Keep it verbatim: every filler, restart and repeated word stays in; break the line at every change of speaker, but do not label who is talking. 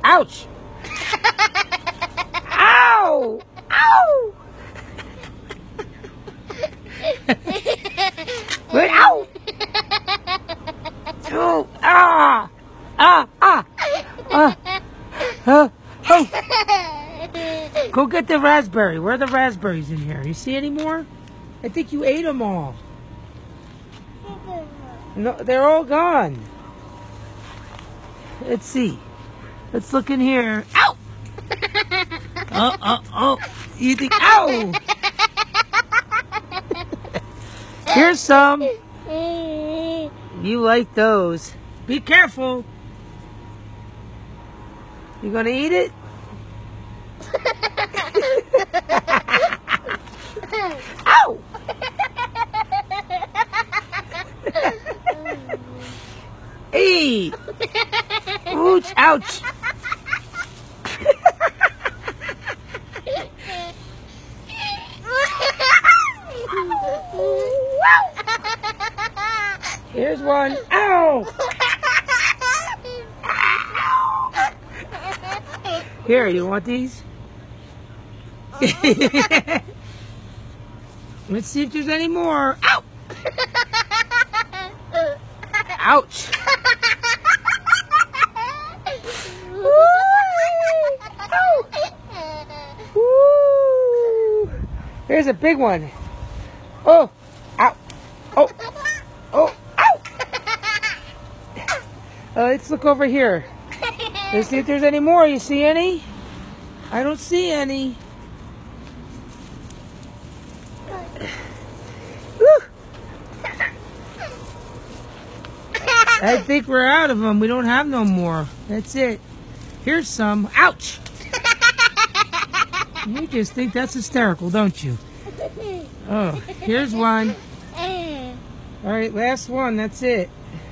Ouch! Ow! Ow! Wait, ow! Oh, ah! Ah! Ah! Ah! Uh, oh! Go get the raspberry. Where are the raspberries in here? You see any more? I think you ate them all. No, they're all gone. Let's see. Let's look in here. Ow! Oh, oh, oh. You think, ow! Here's some. You like those. Be careful. You gonna eat it? Ow! Hey! Ouch! Ouch! Here's one. Ow! Here, you want these? Let's see if there's any more. Ow! Ouch! Woo! Here's a big one. Oh! Ow! Oh! Oh! Ow! Uh, let's look over here. Let's see if there's any more. You see any? I don't see any. Woo! I think we're out of them. We don't have no more. That's it. Here's some. Ouch! You just think that's hysterical, don't you? Oh, here's one. All right, last one. That's it.